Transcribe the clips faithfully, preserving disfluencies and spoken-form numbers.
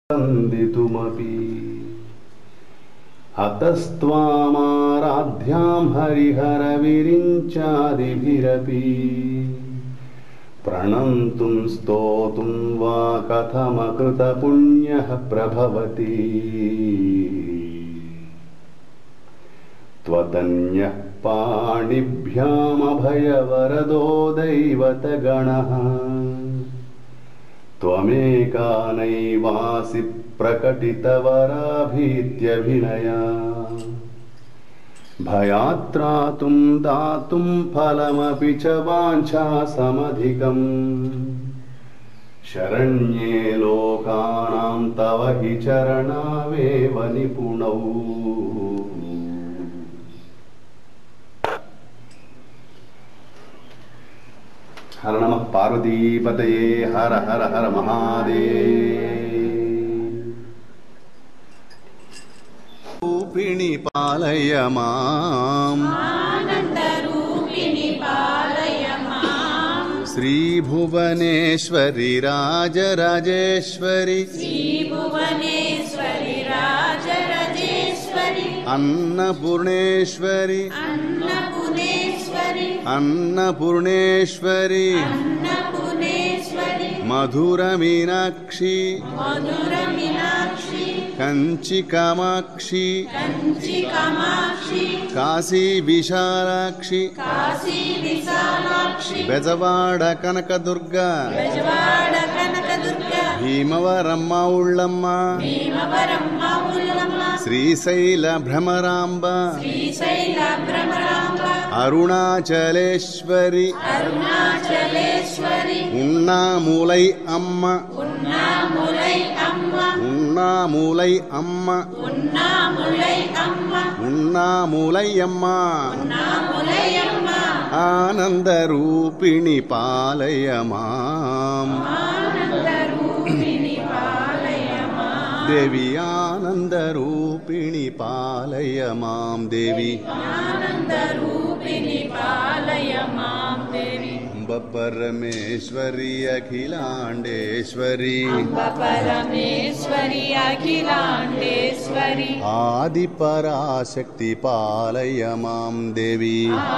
वन्दितुमपि अतस्त्वामाराध्यां हरिहरविरिञ्चादिभिरपि प्रणन्तुं स्तोतुं वा कथमकृतपुण्यः प्रभवति त्वदन्यः पाणिभ्यामभयवरदो दैवतगणः त्वमेका नैवासि प्रकटितवराभीत्यभिनया भयात्रातुं दातुं फलमपि च वाञ्छासमधिकम् शरण्ये लोकानां तव हि चरणावेव निपुणौ। हर नमः पार्वतीपतये हर हर हर महादेव। रूपिणी पालय माम् आनन्दरूपिणी पालय माम् श्रीभुवनेश्वरि राजराजेश्वरि श्रीभुवनेश्वरि राजराजेश्वरि अन्नपूर्णेश्वरि अन्नपूर्णेश्वरि अन्नपूर्णेश्वरि अन्नपूर्णेश्वरि मधुरमीनाक्षि मधुरमीनाक्षि कंचिकामाक्षि कंचिकामाक्षि काशी विशालाक्षि काशी विशालाक्षि बेजवाड़ कनकदुर्गा बेजवाड़ कनकदुर्गा भीमवरम्म उल्लम्म भीमवरम्म उल्लम्म श्रीशैल भ्रमरांब श्रीशैल भ्रमरांब अरुणाचलेश्वरि अरुणाचलेश्वरि उन्नामूलै अम्म उन्नामुलै अम्म उन्नामूलै अम्म उन्नामुलै अम्म उन्नामूलै अम्म उन्नामुलै अम्म आनन्दरूपिणि पालय माम् आनन्दरूपिणि पालय माम् देवी आनन्दरूपिणि पालय माम् देवी आनन्दरूपिणि पालय माम् देवी। अम्ब परमेश्वरि अखिलाण्डेश्वरि अम्ब परमेश्वरि अखिलाण्डेश्वरि आदिपराशक्ति पालय माम् देवी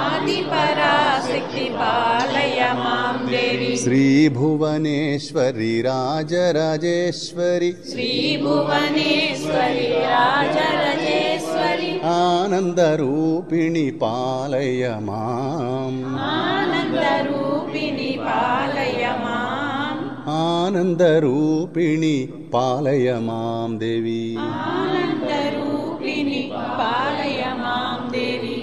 आदिपराशक्ति पालय माम् देवी। श्रीभुवनेश्वरि राजराजेश्वरि श्रीभुवनेश्वरि राजराजेश्वरि आनन्दरूपिणि पालय माम् आनन्दरूपिणि पालय माम् आनन्दरूपिणि पालय माम् देवी आनन्दरूपिणि पालय माम् देवी।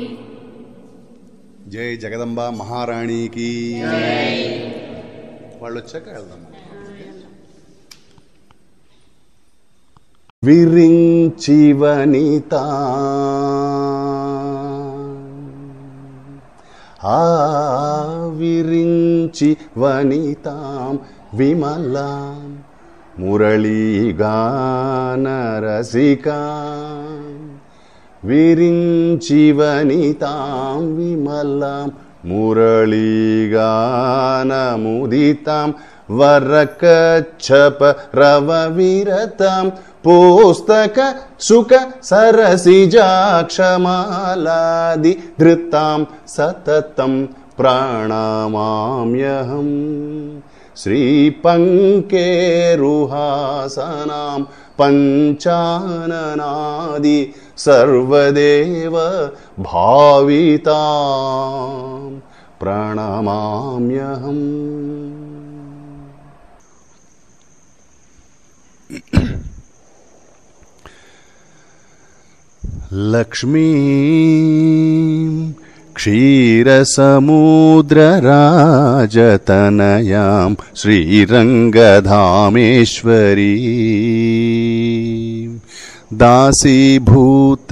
जय जगदंबा महाराणी की जय। వాళ్ళు వచ్చాక వెళ్దాం. విరించి వనిత ఆ విరించి వనితాం విమలాం మురళీగాన రసికాం విరించి వనితాం విమలాం మురళీగానముదితాం వరకచ్చప రవవిరతాం పుస్తక సుఖ సరసిజాక్షమాలాది ధృతాం సతతం ప్రణమామ్యహం శ్రీపంకేరుహాసనాం పంచాననాది సర్వదేవ భావితాం ప్రణమామ్యహం. లక్ష్మీం క్షీరసముద్రరాజతనయాం శ్రీరంగధామేశ్వరీం दासीभूत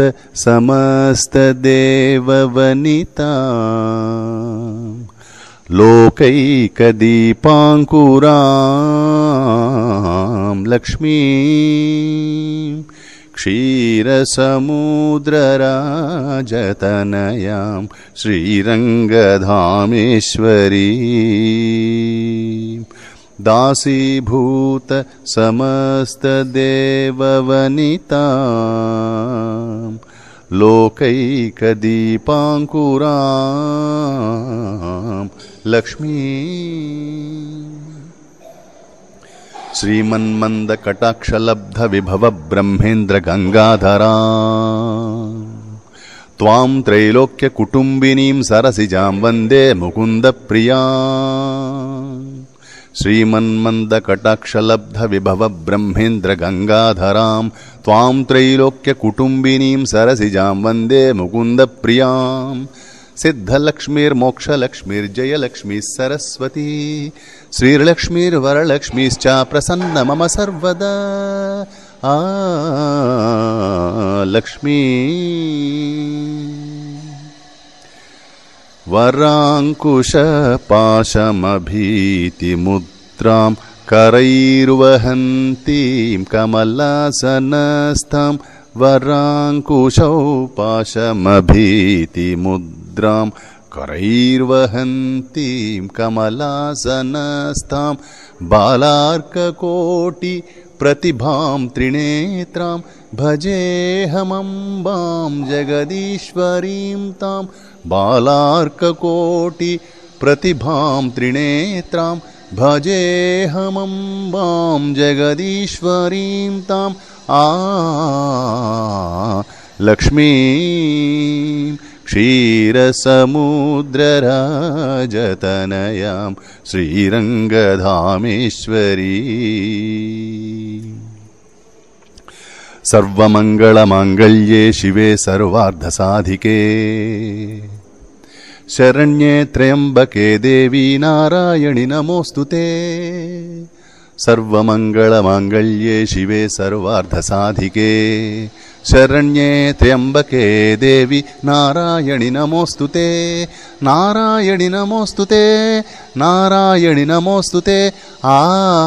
समस्तदेववनिता लोकैकदीपाङ्कुरां लक्ष्मीं क्षीरसमुद्रराजतनयां श्रीरङ्गधामेश्वरीं दासीभूत समस्तदेववनितां लोकैकदीपाङ्कुरां लक्ष्मी श्रीमन्मन्दकटाक्षलब्धविभवब्रह्मेन्द्रगङ्गाधरा त्वां त्रैलोक्यकुटुम्बिनीं सरसिजां वन्दे मुकुन्दप्रिया श्रीमन्मन्दकटाक्षलब्धविभवब्रह्मेन्द्रगङ्गाधरां त्वां त्रैलोक्यकुटुम्बिनीं सरसिजां वन्दे मुकुन्दप्रियां सिद्धलक्ष्मीर्मोक्षलक्ष्मीर्जयलक्ष्मीः सरस्वती श्रीलक्ष्मीर्वरलक्ष्मीश्च प्रसन्न मम सर्वदा आ लक्ष्मी वराङ्कुशपाशमभीतिमुद्रां करैर्वहन्तीं कमलासनस्थां वराङ्कुशौ पाशमभीतिमुद्रां करैर्वहन्तीं कमलासनस्थां बालार्ककोटि प्रतिभां त्रिनेत्रां भजेऽहमम्बां जगदीश्वरीं तां बालार्ककोटि प्रतिभां त्रिनेत्रां भजेऽहमम्बां जगदीश्वरीं तां आ लक्ष्मी क्षीरसमुद्रराजतनयां श्रीरङ्गधामेश्वरी सर्वमङ्गलमाङ्गल्ये शिवे सर्वार्धसाधिके शरण्ये त्र्यम्बके देवी नारायणि नमोऽस्तुते सर्वमङ्गलमाङ्गल्ये शिवे सर्वार्धसाधिके शरण्ये त्र्यम्बके देवी नारायणि नमोऽस्तुते नारायणि नमोऽस्तुते नारायणि नमोऽस्तुते आ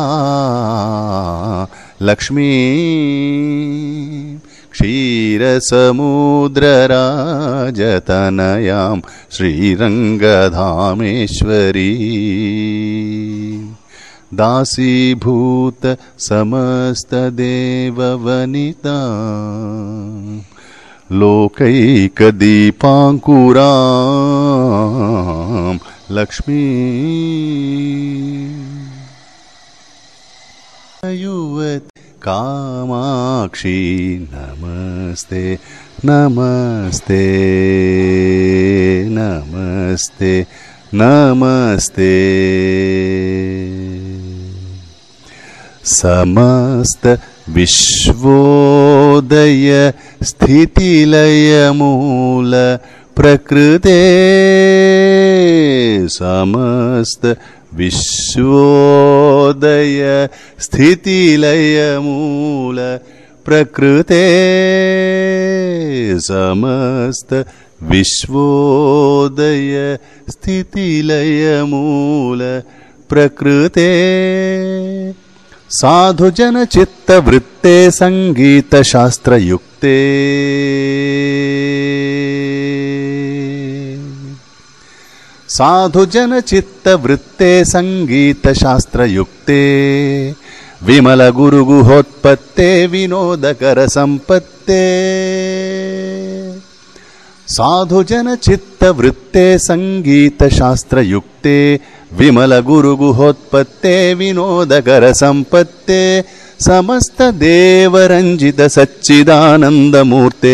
लक्ष्मी क्षीरसमुद्रराजतनयां श्रीरङ्गधामेश्वरी दासीभूत समस्तदेववनितां लोकैकदीपाङ्कुरां लक्ष्मी युवति कामाक्षी नमस्ते नमस्ते नमस्ते नमस्ते समस्त विश्वोदय स्थितिलय मूल प्रकृते समस्त विश्वोदय स्थितिलय मूल प्रकृते समस्त विश्वोदय स्थितिलय मूल प्रकृते साधुजन चित्तवृत्ते संगीत शास्त्रयुक्ते साधुजन चित्तवृत्ते संगीत शास्त्रयुक्ते विमल गुरुगुहोत्पत्ते विनोदकर संपत्ते साधुजन चित्तवृत्ते संगीत शास्त्रयुक्ते विमल गुरुगुहोत्पत्ते विनोदकर संपत्ते समस्त देवरंजित सच्चिदानंदमूर्ते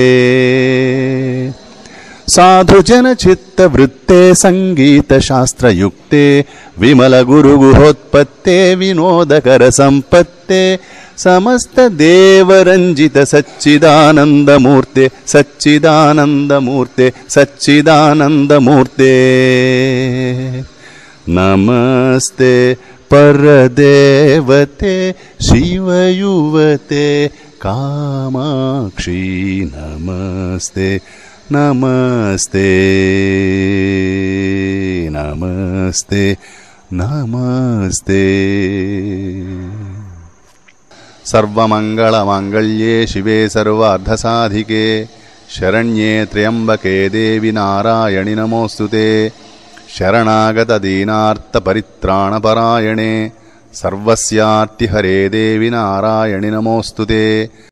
साधुजन चित्तवृत्ते संगीत शास्त्रयुक्ते विमल गुरुगुहोत्पत्ते विनोदकर संपत्ते समस्त देवरंजित सच्चिदानंदमूर्ते सच्चिदानंदमूर्ते सच्चिदानंदमूर्ते नमस्ते परदेवते शिवयुवते कामाक्षी नमस्ते नमस्ते नमस्ते नमस्ते सर्वमङ्गलमाङ्गल्ये शिवे सर्वार्धसाधिके शरण्ये त्र्यम्बके देवि नारायणि नमोऽस्तुते शरणागतदीनार्तपरित्राणपरायणे सर्वस्यार्तिहरे देवि नारायणि नमोऽस्तु ते।